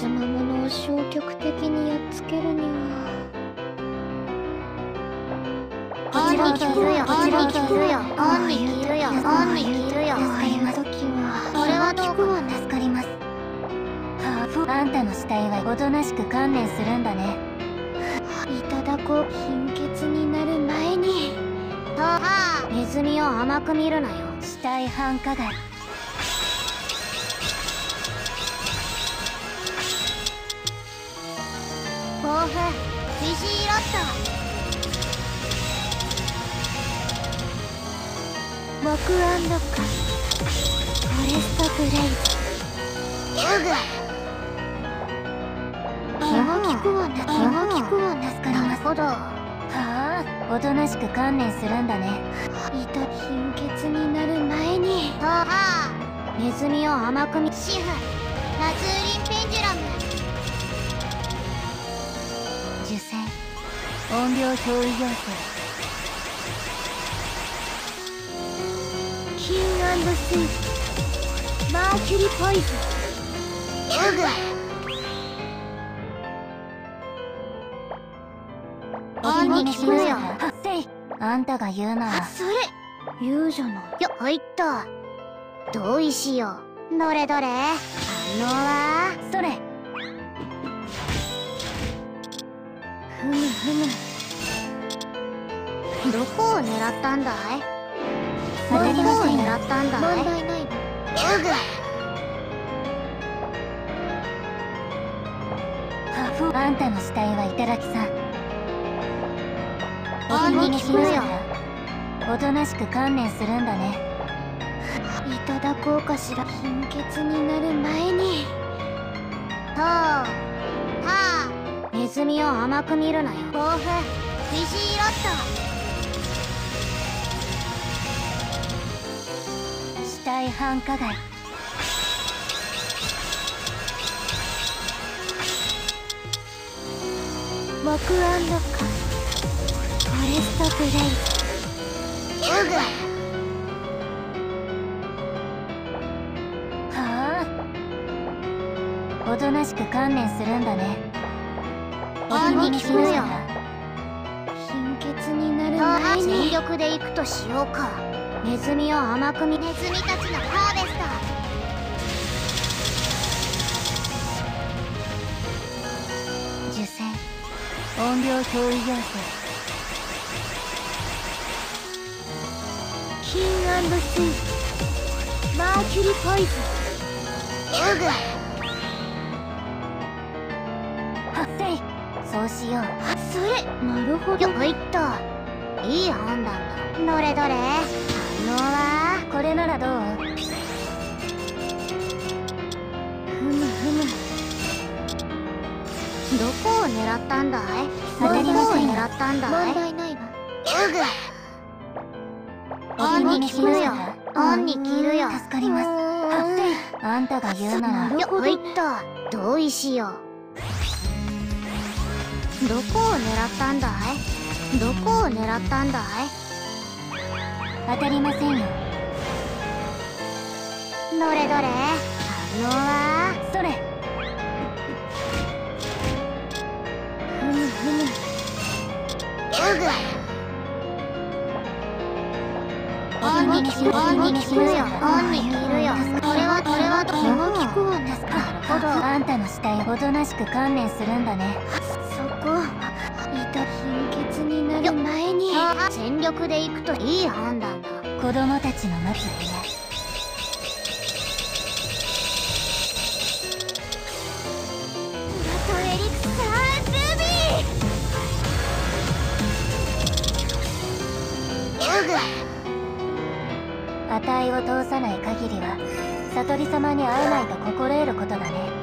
魔物を消極的にやっつけるには。 オンに聞くよ、オンに聞くよ、オンに聞くよ、オンに聞くよ。 そういう時はこれはどうか助かります。 あんたの死体はおとなしく観念するんだね。 いただこう。貧血になる前に。 ネズミを甘く見るなよ。 死体繁華街。 暴風フィジーロッモクアンドカフォレストブレイズ。 ト気が利くわね。気が利くわ。助かります。 なるほど。 おとなしく観念するんだね。 貧血になる前に。 ネズミを甘く見。シフナツーリンペンジュラム。 受精音量憑依要請。 キング&スープマーキュリポイズン。 オンに聞くよ。 あんたが言うなら。 それ言うじゃない。 よっ入った。同意しよう。どれどれ反応は。 それ。 ふむふむ。 どこを狙ったんだい。 当たりませんよ。 狙ったんだい。 問題ないの。 あんたの死体はいただきさん。 オンに聞くよ。 おとなしく観念するんだね。 いただこうかしら。貧血になる前に。 ネズミを甘く見るなよ。暴風フィジーロット。 死体繁華街。 モクアンドカフォレストブレイズ。 おとなしく観念するんだね。 オンに聞くよ。 貧血になる前全に。 力で行くとしようか。ネズミを甘く見。ネズミたちのハーベスト。 受精音量憑依要請。 キング&スープマーキュリポイズン。 そうしよう。 それなるほど。 よっ入った。いい判断だ。どれどれ反応は。 これならどう？ ふむふむ。 どこを狙ったんだい。 当たりませんよ。 狙ったんだい。 問題ないわ。 オンに聞くよ。オンに切るよ。 助かります。あんたが言うなら。 よっ入った。同意しよう。どこを狙ったんだい。どこを狙ったんだい。 当たりませんよ。 どれどれ反応は。 それ。 ふむふむ。 オンに聞くよ。オンに切るよ。これは気が利くわね。 なるほど。 あんたの死体おとなしく観念するんだね。 そこ。貧血になる前に。 全力で行くといい判断だ。 子供たちの待つ部屋。 プラトエリクサールビ値を通さない限りは悟り様に会えないと心得ることだね。